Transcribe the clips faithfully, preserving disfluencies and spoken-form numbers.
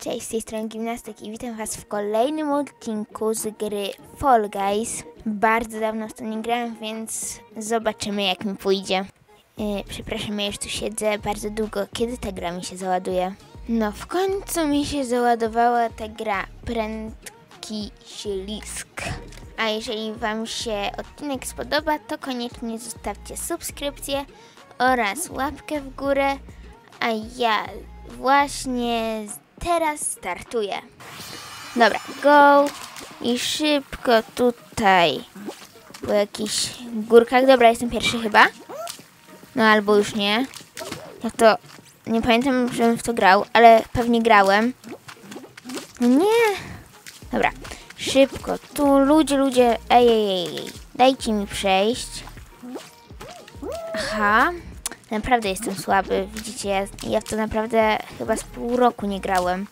Cześć, z tej strony Gimnastyk i witam was w kolejnym odcinku z gry Fall Guys. Bardzo dawno w to nie grałem, więc zobaczymy jak mi pójdzie. Yy, przepraszam, ja już tu siedzę bardzo długo. Kiedy ta gra mi się załaduje? No w końcu mi się załadowała ta gra. Prędki ślisk. A jeżeli wam się odcinek spodoba, to koniecznie zostawcie subskrypcję oraz łapkę w górę. A ja właśnie teraz startuję. Dobra, go i szybko tutaj po jakichś górkach. Dobra, jestem pierwszy chyba. No albo już nie. Ja to nie pamiętam, żebym w to grał, ale pewnie grałem. No nie. Dobra, szybko. Tu ludzie, ludzie. Ej, ej, ej. Dajcie mi przejść. Aha. Naprawdę jestem słaby. Widzicie, ja, ja w to naprawdę chyba z pół roku nie grałem.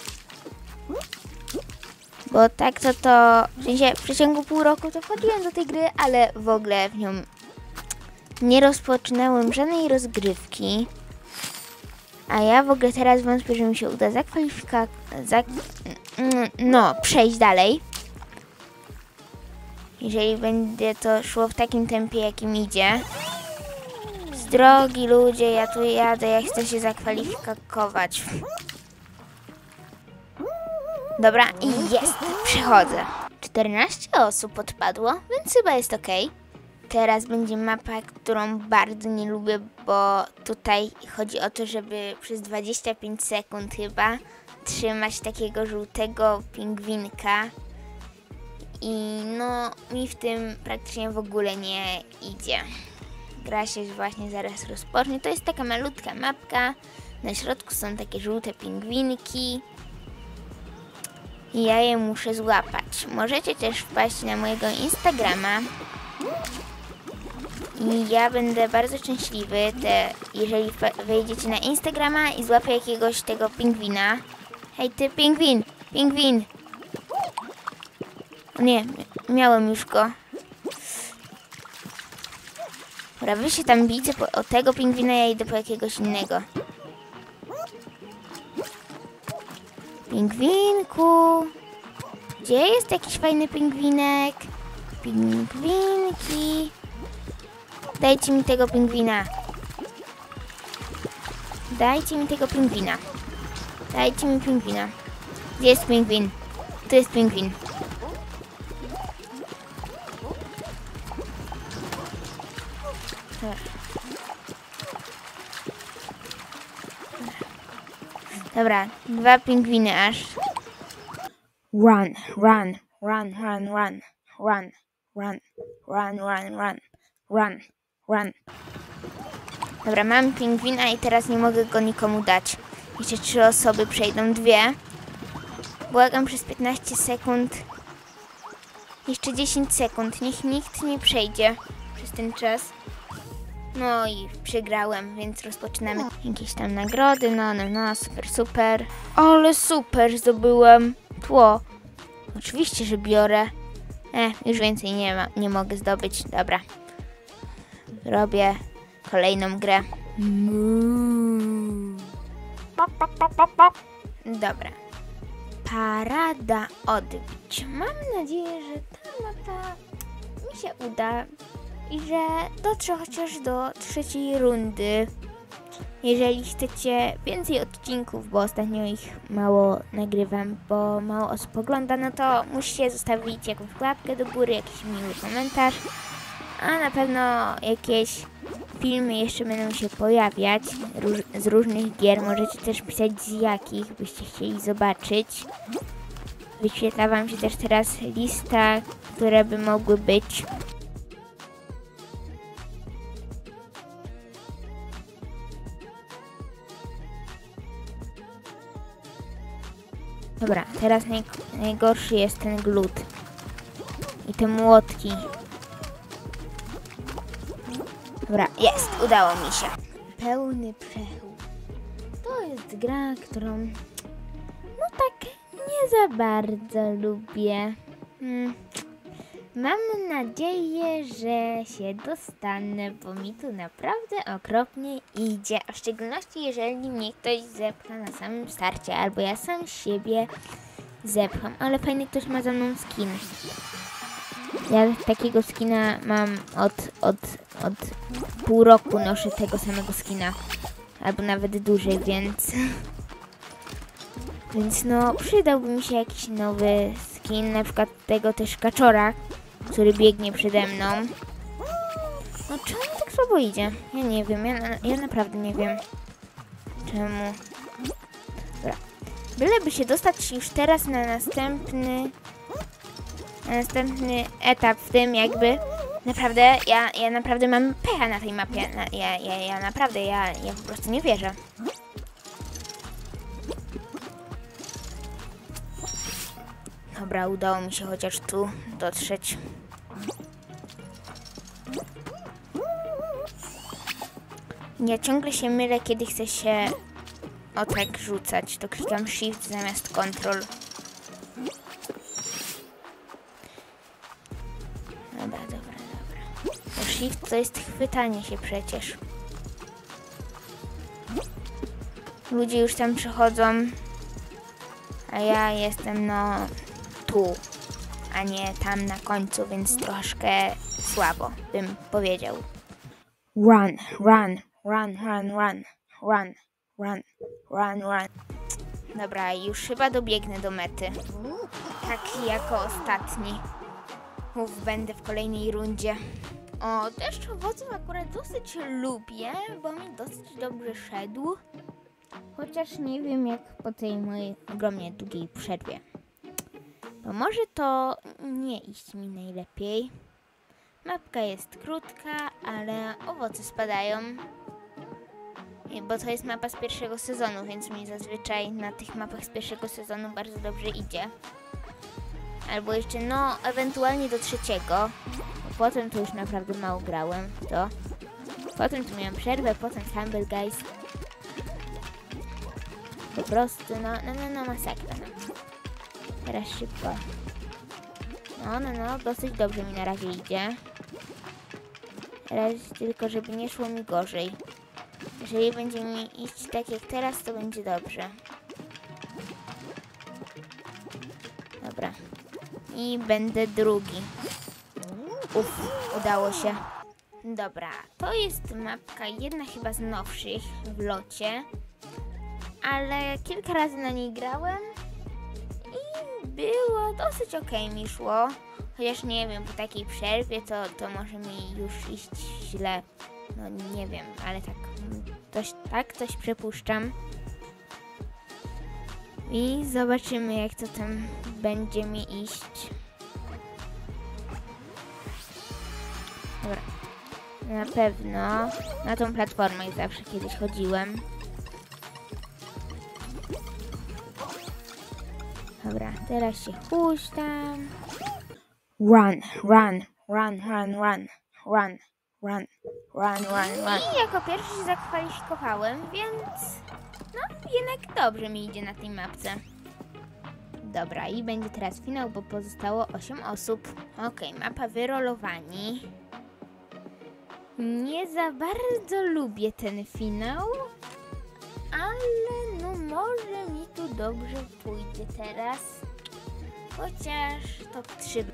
Bo tak to to... W sensie w przeciągu pół roku to wchodziłem do tej gry, ale w ogóle w nią nie rozpoczynałem żadnej rozgrywki. A ja w ogóle teraz wątpię, że mi się uda zakwalifikować... Zak... No, przejść dalej. Jeżeli będzie to szło w takim tempie, jakim idzie. Drogi ludzie, ja tu jadę, ja chcę się zakwalifikować. Dobra, i jest, przechodzę. czternaście osób odpadło, więc chyba jest ok. Teraz będzie mapa, którą bardzo nie lubię, bo tutaj chodzi o to, żeby przez dwadzieścia pięć sekund chyba trzymać takiego żółtego pingwinka. I no, mi w tym praktycznie w ogóle nie idzie. Gra się właśnie zaraz rozpocznie. To jest taka malutka mapka. Na środku są takie żółte pingwinki. I ja je muszę złapać. Możecie też wpaść na mojego Instagrama. I ja będę bardzo szczęśliwy, te, jeżeli wejdziecie na Instagrama i złapię jakiegoś tego pingwina. Hej ty, pingwin! Pingwin! O nie, miałem już go. Dobra, wy się tam bijcie po, o tego pingwina, ja idę po jakiegoś innego. Pingwinku! Gdzie jest jakiś fajny pingwinek? Pingwinki! Dajcie mi tego pingwina. Dajcie mi tego pingwina. Dajcie mi pingwina. Gdzie jest pingwin? Tu jest pingwin. Dobra, dwa pingwiny aż. Run, run, run, run, run, run, run, run, run, run, run, run. Dobra, mam pingwina i teraz nie mogę go nikomu dać. Jeszcze trzy osoby przejdą, dwie. Błagam przez piętnaście sekund. Jeszcze dziesięć sekund, niech nikt nie przejdzie przez ten czas. No i przegrałem, więc rozpoczynamy jakieś tam nagrody, no, no, no, super, super. Ale super zdobyłem tło. Oczywiście, że biorę. E, już więcej nie ma, nie mogę zdobyć, dobra. Robię kolejną grę. Dobra. Parada odbić. Mam nadzieję, że ta mapa mi się uda. I że dotrze chociaż do trzeciej rundy. Jeżeli chcecie więcej odcinków, bo ostatnio ich mało nagrywam, bo mało osób ogląda, no to musicie zostawić jakąś łapkę do góry, jakiś miły komentarz. A na pewno jakieś filmy jeszcze będą się pojawiać róż z różnych gier. Możecie też pisać z jakich byście chcieli zobaczyć. Wyświetla wam się też teraz lista, które by mogły być. Dobra, teraz naj, najgorszy jest ten glut. I te młotki. Dobra, jest, udało mi się. Pełny przechód. To jest gra, którą no tak nie za bardzo lubię. Hmm. Mam nadzieję, że się dostanę, bo mi tu naprawdę okropnie idzie. A w szczególności, jeżeli mnie ktoś zepcha na samym starcie, albo ja sam siebie zepcham. Ale fajny ktoś ma za mną skin. Ja takiego skina mam od, od, od pół roku noszę tego samego skina. Albo nawet dłużej, więc... Więc no, przydałby mi się jakiś nowy skin, na przykład tego też kaczora, który biegnie przede mną. No czemu mi tak słabo idzie? Ja nie wiem, ja, ja naprawdę nie wiem. Czemu? Dobra. Byleby się dostać już teraz na następny... Na następny etap w tym jakby... Naprawdę, ja, ja naprawdę mam pecha na tej mapie. Na, ja, ja, ja naprawdę, ja, ja po prostu nie wierzę. Dobra, udało mi się chociaż tu dotrzeć. Ja ciągle się mylę, kiedy chcę się o tak rzucać. To klikam shift zamiast control. Dobra, dobra, dobra. To shift to jest chwytanie się przecież. Ludzie już tam przechodzą, a ja jestem no tu, a nie tam na końcu, więc troszkę słabo bym powiedział. Run, run, run, run, run, run, run, run, run. Dobra, już chyba dobiegnę do mety. Tak jako ostatni. Mów, będę w kolejnej rundzie. O, deszcz owoców akurat dosyć lubię, bo mi dosyć dobrze szedł. Chociaż nie wiem jak po tej mojej ogromnie długiej przerwie. Bo może to nie iść mi najlepiej. Mapka jest krótka, ale owoce spadają. Bo to jest mapa z pierwszego sezonu, więc mi zazwyczaj na tych mapach z pierwszego sezonu bardzo dobrze idzie. Albo jeszcze, no, ewentualnie do trzeciego. Bo potem to już naprawdę mało grałem w to. Potem tu miałem przerwę, potem Humble Guys. Po prostu, no, no, no, no, masakra. No. Teraz szybko. No, no, no, dosyć dobrze mi na razie idzie. Teraz tylko, żeby nie szło mi gorzej. Jeżeli będzie mi iść tak jak teraz, to będzie dobrze. Dobra. I będę drugi. Uff, udało się. Dobra, to jest mapka jedna chyba z nowszych w locie. Ale kilka razy na niej grałem i było dosyć okej mi szło. Chociaż nie wiem, po takiej przerwie to, to może mi już iść źle. No nie wiem, ale tak coś, tak coś przypuszczam. I zobaczymy jak to tam będzie mi iść. Dobra. Na pewno na tą platformę zawsze kiedyś chodziłem. Dobra, teraz się huśtam. Run, run, run, run, run, run, run, run, run, run. I jako pierwszy się zakwalifikowałem, więc no jednak dobrze mi idzie na tej mapce. Dobra, i będzie teraz finał, bo pozostało osiem osób. Okej, okay, mapa wyrolowani. Nie za bardzo lubię ten finał, ale no może mi tu dobrze pójdzie teraz. Chociaż top trzy.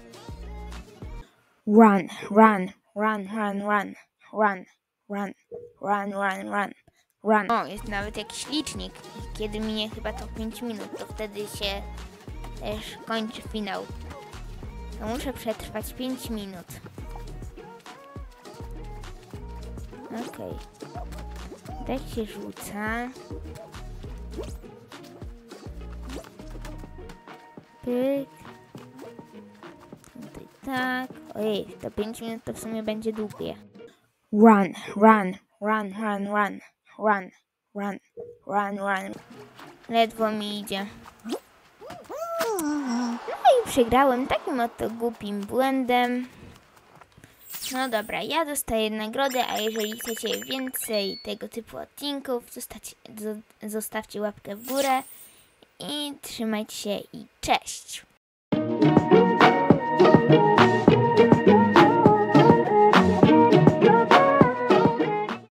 Run, run, run, run, run, run, run, run, run, run, run. O, jest nawet jakiś licznik. Kiedy minie chyba to pięć minut, to wtedy się też kończy finał. To muszę przetrwać pięć minut. Okej. Okay. Tak się rzuca. Pyk. Tutaj tak. Ojej, to pięć minut to w sumie będzie długie. Run, run, run, run, run, run, run, run, run. Ledwo mi idzie. No i przegrałem takim oto głupim błędem. No dobra, ja dostaję nagrodę, a jeżeli chcecie więcej tego typu odcinków, zostawcie, zostawcie łapkę w górę i trzymajcie się i cześć!